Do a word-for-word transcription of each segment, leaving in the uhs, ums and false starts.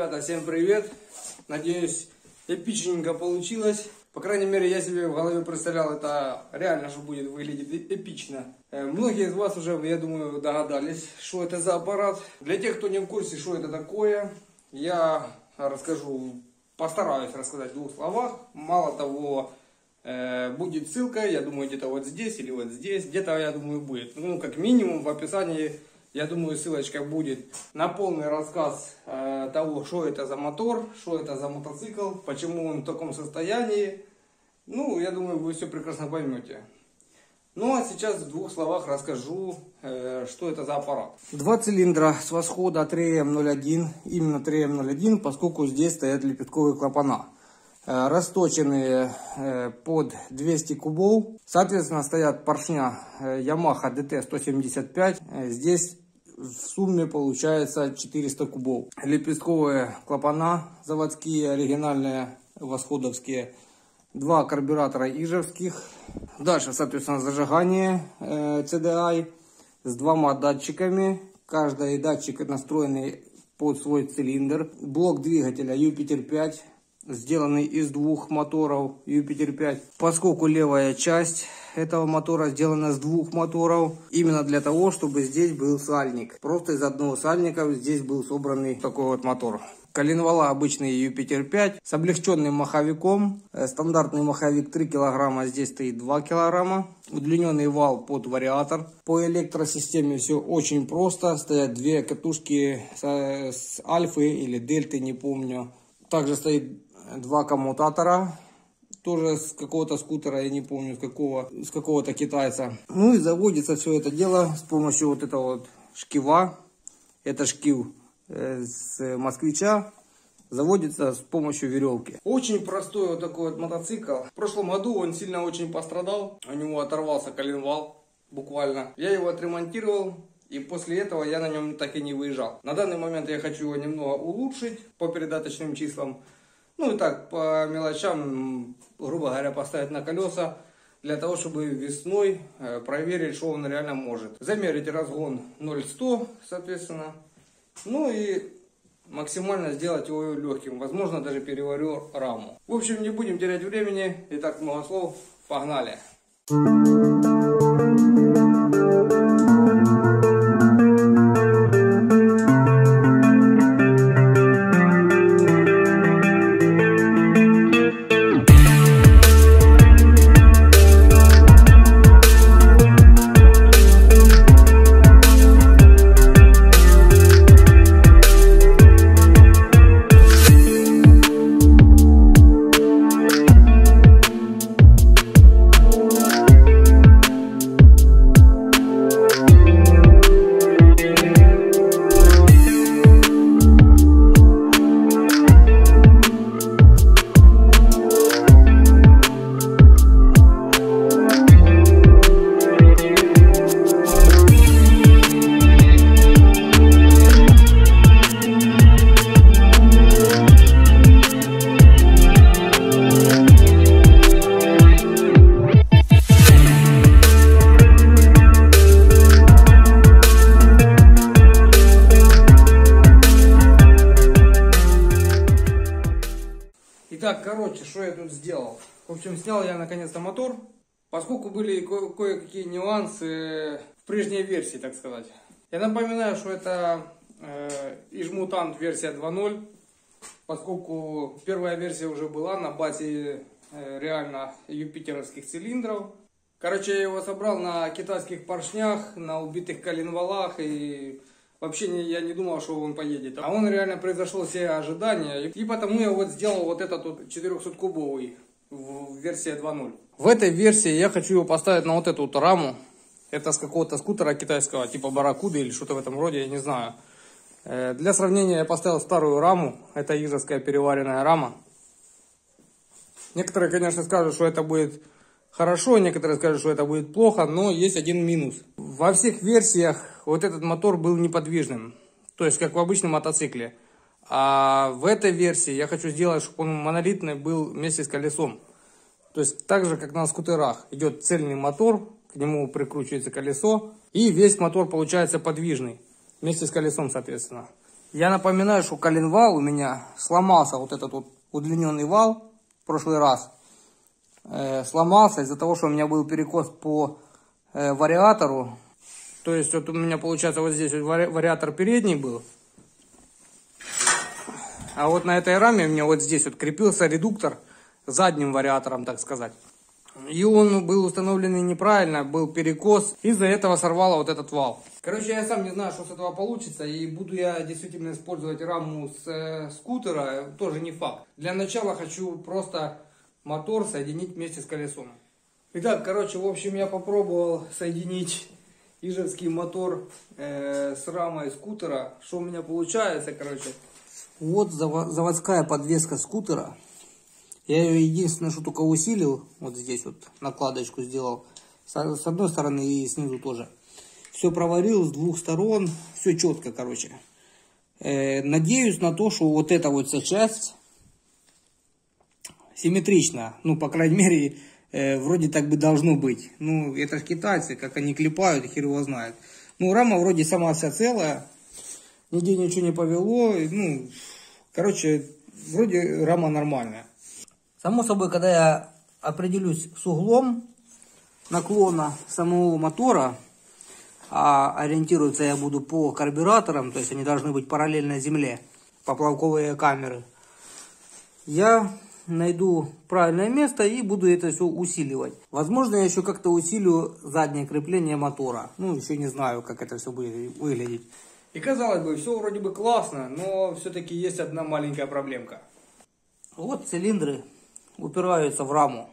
Ребята, всем привет! Надеюсь, эпичненько получилось. По крайней мере, я себе в голове представлял, это реально же будет выглядеть эпично. Многие из вас уже, я думаю, догадались, что это за аппарат. Для тех, кто не в курсе, что это такое, я расскажу, постараюсь рассказать в двух словах. Мало того, будет ссылка, я думаю, где-то вот здесь или вот здесь, где-то, я думаю, будет. Ну, как минимум в описании, я думаю, ссылочка будет на полный рассказ э, того, что это за мотор, что это за мотоцикл, почему он в таком состоянии. Ну, я думаю, вы все прекрасно поймете. Ну, а сейчас в двух словах расскажу, э, что это за аппарат. Два цилиндра с восхода три эм ноль один, именно три эм ноль один, поскольку здесь стоят лепестковые клапана. Э, расточенные э, под двести кубов. Соответственно, стоят поршня э, Yamaha ди ти сто семьдесят пять. Э, здесь в сумме получается четыреста кубов. Лепестковые клапана заводские, оригинальные, восходовские. Два карбюратора ижевских. Дальше, соответственно, зажигание э, си ди ай с двумя датчиками. Каждый датчик настроенный под свой цилиндр. Блок двигателя Юпитер пять, сделанный из двух моторов Юпитер пять. Поскольку левая часть этого мотора сделана с двух моторов, именно для того, чтобы здесь был сальник. Просто из одного сальника здесь был собранный такой вот мотор. Коленвала обычный Юпитер пять с облегченным маховиком. Стандартный маховик три килограмма, здесь стоит два килограмма. Удлиненный вал под вариатор. По электросистеме все очень просто. Стоят две катушки с, с альфы или дельты, не помню. Также стоит два коммутатора. Тоже с какого-то скутера, я не помню, с какого, с какого-то китайца. Ну и заводится все это дело с помощью вот этого вот шкива. Это шкив э, с москвича. Заводится с помощью веревки. Очень простой вот такой вот мотоцикл. В прошлом году он сильно очень пострадал. У него оторвался коленвал буквально. Я его отремонтировал. И после этого я на нем так и не выезжал. На данный момент я хочу его немного улучшить по передаточным числам. Ну и так, по мелочам, грубо говоря, поставить на колеса, для того, чтобы весной проверить, что он реально может. Замерить разгон ноль сто, соответственно. Ну и максимально сделать его легким. Возможно, даже переварю раму. В общем, не будем терять времени. Итак, много слов. Погнали! Итак, короче, что я тут сделал? В общем, снял я наконец-то мотор, поскольку были ко- кое-какие нюансы в прежней версии, так сказать. Я напоминаю, что это э, Ижмутант версия два ноль, поскольку первая версия уже была на базе э, реально юпитеровских цилиндров. Короче, я его собрал на китайских поршнях, на убитых коленвалах, и вообще не, я не думал, что он поедет. А он реально превзошел все ожидания. И, и потому я вот сделал вот этот вот четырехсоткубовый в, в версии два ноль. В этой версии я хочу его поставить на вот эту вот раму. Это с какого-то скутера китайского, типа Барракуды или что-то в этом роде, я не знаю. Э, для сравнения я поставил старую раму. Это ижевская переваренная рама. Некоторые, конечно, скажут, что это будет хорошо, некоторые скажут, что это будет плохо, но есть один минус. Во всех версиях вот этот мотор был неподвижным, то есть как в обычном мотоцикле. А в этой версии я хочу сделать, чтобы он монолитный был вместе с колесом. То есть так же, как на скутерах. Идет цельный мотор, к нему прикручивается колесо, и весь мотор получается подвижный, вместе с колесом, соответственно. Я напоминаю, что коленвал у меня сломался, вот этот вот удлиненный вал в прошлый раз. Э, сломался из-за того, что у меня был перекос по э, вариатору. То есть вот у меня получается вот здесь вот вариатор передний был. А вот на этой раме у меня вот здесь вот крепился редуктор задним вариатором, так сказать. И он был установлен неправильно, был перекос. Из-за этого сорвало вот этот вал. Короче, я сам не знаю, что с этого получится. И буду я действительно использовать раму с э, скутера, тоже не факт. Для начала хочу просто мотор соединить вместе с колесом. Итак, короче, в общем, я попробовал соединить ижевский мотор э, с рамой скутера. Что у меня получается, короче. Вот заводская подвеска скутера. Я ее единственное, что только усилил, вот здесь вот накладочку сделал, с одной стороны и снизу тоже. Все проварил с двух сторон, все четко, короче. Э, надеюсь на то, что вот эта вот вся часть симметрична. Ну, по крайней мере, э, вроде так бы должно быть. Ну, это же китайцы, как они клепают, хер его знает. Ну, рама вроде сама вся целая, нигде ничего не повело. Ну, короче, вроде рама нормальная. Само собой, когда я определюсь с углом наклона самого мотора, а ориентироваться я буду по карбюраторам, то есть они должны быть параллельно земле, поплавковые камеры, я найду правильное место и буду это все усиливать. Возможно, я еще как-то усилю заднее крепление мотора. Ну, еще не знаю, как это все будет выглядеть. И казалось бы, все вроде бы классно, но все-таки есть одна маленькая проблемка. Вот цилиндры упираются в раму.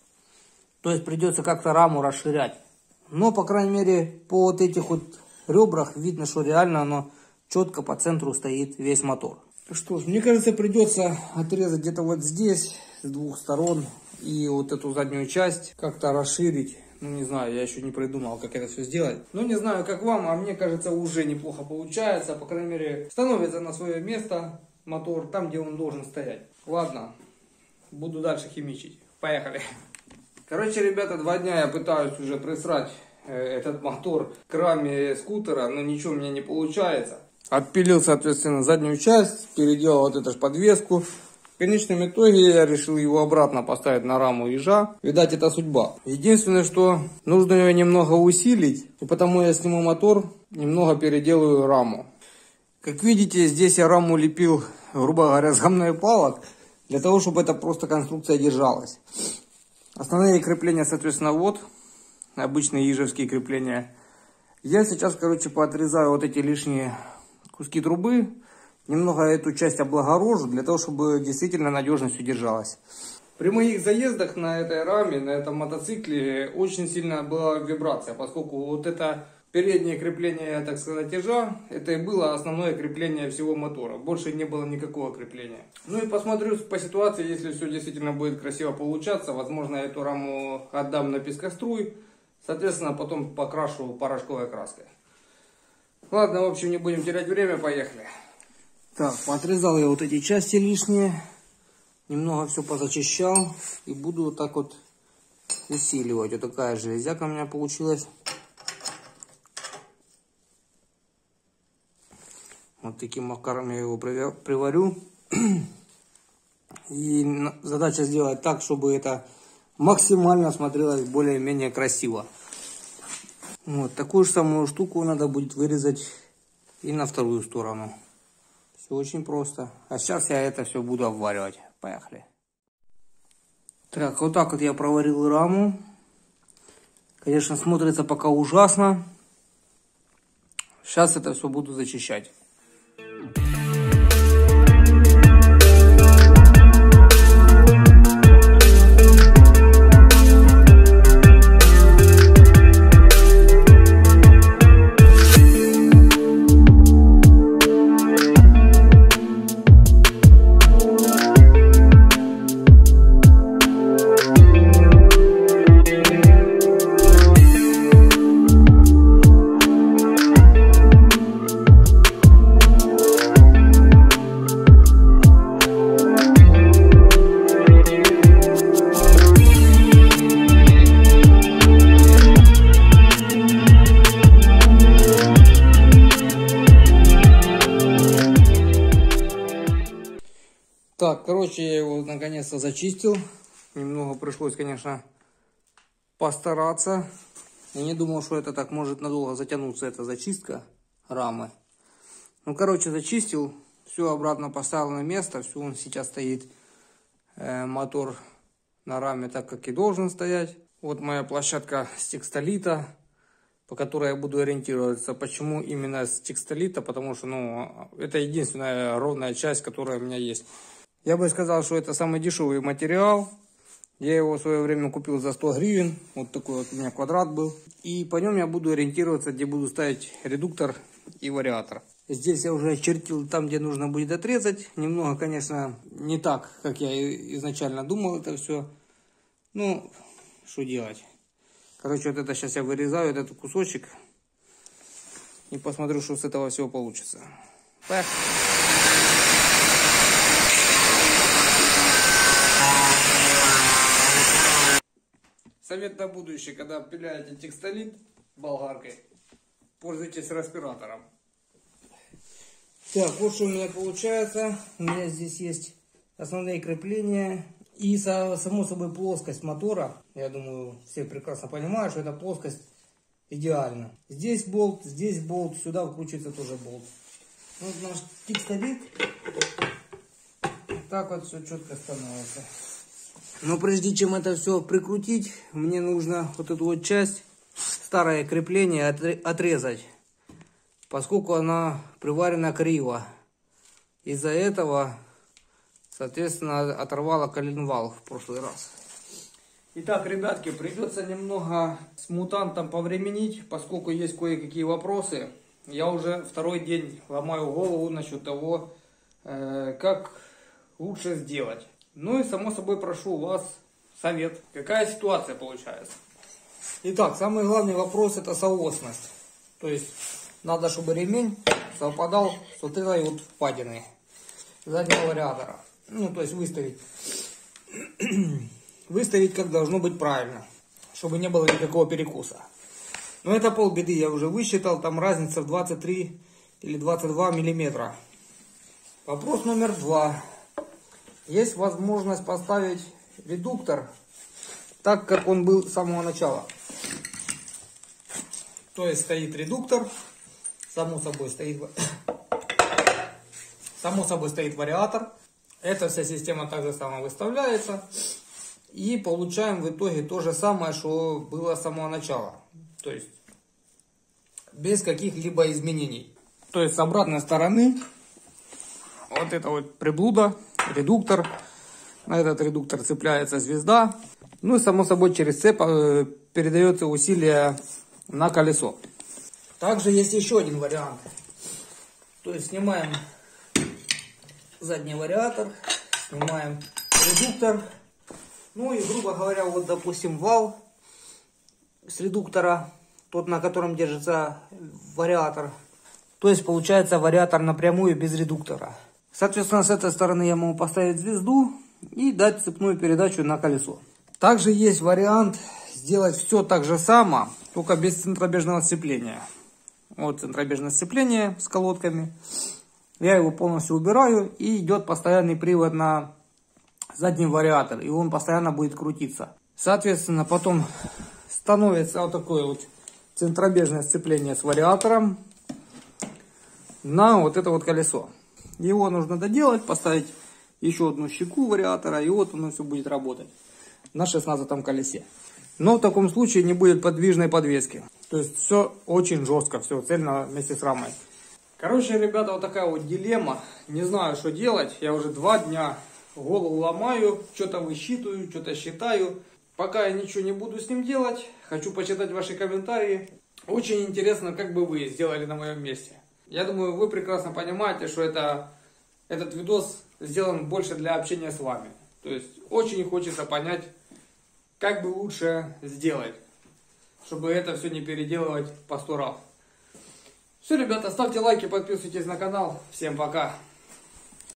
То есть придется как-то раму расширять. Но, по крайней мере, по вот этих вот ребрах видно, что реально оно четко по центру стоит весь мотор. Что ж, мне кажется, придется отрезать где-то вот здесь, с двух сторон. И вот эту заднюю часть как-то расширить. Ну, не знаю, я еще не придумал, как это все сделать. Ну, не знаю, как вам, а мне кажется, уже неплохо получается. По крайней мере, становится на свое место мотор там, где он должен стоять. Ладно. Буду дальше химичить. Поехали. Короче, ребята, два дня я пытаюсь уже присрать э, этот мотор к раме скутера, но ничего у меня не получается. Отпилил, соответственно, заднюю часть, переделал вот эту же подвеску. В конечном итоге я решил его обратно поставить на раму ежа. Видать, это судьба. Единственное, что нужно ее немного усилить, и потому я сниму мотор, немного переделаю раму. Как видите, здесь я раму лепил, грубо говоря, с гамной палок. Для того, чтобы эта просто конструкция держалась. Основные крепления, соответственно, вот. Обычные ижевские крепления. Я сейчас, короче, поотрезаю вот эти лишние куски трубы. Немного эту часть облагорожу, для того, чтобы действительно надежно все держалось. При моих заездах на этой раме, на этом мотоцикле, очень сильно была вибрация. Поскольку вот это переднее крепление, так сказать, ежа, это и было основное крепление всего мотора. Больше не было никакого крепления. Ну и посмотрю по ситуации, если все действительно будет красиво получаться. Возможно, эту раму отдам на пескоструй. Соответственно, потом покрашу порошковой краской. Ладно, в общем, не будем терять время, поехали. Так, поотрезал я вот эти части лишние. Немного все позачищал. И буду вот так вот усиливать. Вот такая железяка у меня получилась. Вот таким макаром я его приварю. И задача сделать так, чтобы это максимально смотрелось более-менее красиво. Вот такую же самую штуку надо будет вырезать и на вторую сторону. Все очень просто. А сейчас я это все буду обваривать. Поехали. Так, вот так вот я проварил раму. Конечно, смотрится пока ужасно. Сейчас это все буду зачищать. Так, короче, я его наконец-то зачистил. Немного пришлось, конечно, постараться. Я не думал, что это так может надолго затянуться, эта зачистка рамы. Ну, короче, зачистил. Все обратно поставил на место. Все, он сейчас стоит, э, мотор на раме так, как и должен стоять. Вот моя площадка с текстолита, по которой я буду ориентироваться. Почему именно с текстолита? Потому что, ну, это единственная ровная часть, которая у меня есть. Я бы сказал, что это самый дешевый материал. Я его в свое время купил за сто гривен. Вот такой вот у меня квадрат был. И по нем я буду ориентироваться, где буду ставить редуктор и вариатор. Здесь я уже очертил там, где нужно будет отрезать. Немного, конечно, не так, как я изначально думал это все. Ну, что делать? Короче, вот это сейчас я вырезаю, этот кусочек. И посмотрю, что с этого всего получится. Так. Совет на будущее, когда пиляете текстолит болгаркой, пользуйтесь респиратором. Так, вот что у меня получается. У меня здесь есть основные крепления и, само собой, плоскость мотора. Я думаю, все прекрасно понимают, что эта плоскость идеальна. Здесь болт, здесь болт, сюда вкручивается тоже болт. Вот наш текстолит. Так вот все четко становится. Но прежде чем это все прикрутить, мне нужно вот эту вот часть, старое крепление, отрезать. Поскольку она приварена криво. Из-за этого, соответственно, оторвала коленвал в прошлый раз. Итак, ребятки, придется немного с мутантом повременить, поскольку есть кое-какие вопросы. Я уже второй день ломаю голову насчет того, э, как лучше сделать. Ну и, само собой, прошу у вас совет. Какая ситуация получается? Итак, самый главный вопрос — это соосность. То есть, надо, чтобы ремень совпадал с вот этой вот впадиной заднего вариатора. Ну, то есть, выставить. Выставить как должно быть правильно, чтобы не было никакого перекуса. Но это полбеды, я уже высчитал. Там разница в двадцать три или двадцать два миллиметра. Вопрос номер два. Есть возможность поставить редуктор так, как он был с самого начала. То есть стоит редуктор, само собой стоит, само собой стоит вариатор. Эта вся система также само выставляется. И получаем в итоге то же самое, что было с самого начала. То есть без каких-либо изменений. То есть с обратной стороны вот это вот приблуда, редуктор. На этот редуктор цепляется звезда. Ну и само собой через цепь передается усилие на колесо. Также есть еще один вариант. То есть снимаем задний вариатор, снимаем редуктор. Ну и, грубо говоря, вот допустим вал с редуктора, тот, на котором держится вариатор. То есть получается вариатор напрямую без редуктора. Соответственно, с этой стороны я могу поставить звезду и дать цепную передачу на колесо. Также есть вариант сделать все так же само, только без центробежного сцепления. Вот центробежное сцепление с колодками. Я его полностью убираю, и идет постоянный привод на задний вариатор, и он постоянно будет крутиться. Соответственно, потом становится вот такое вот центробежное сцепление с вариатором на вот это вот колесо. Его нужно доделать, поставить еще одну щеку вариатора, и вот оно все будет работать на шестнадцатом колесе. Но в таком случае не будет подвижной подвески. То есть все очень жестко, все цельно вместе с рамой. Короче, ребята, вот такая вот дилемма. Не знаю, что делать. Я уже два дня голову ломаю, что-то высчитываю, что-то считаю. Пока я ничего не буду с ним делать. Хочу почитать ваши комментарии. Очень интересно, как бы вы сделали на моем месте. Я думаю, вы прекрасно понимаете, что это, этот видос сделан больше для общения с вами. То есть очень хочется понять, как бы лучше сделать, чтобы это все не переделывать по сто раз. Все, ребята, ставьте лайки, подписывайтесь на канал. Всем пока.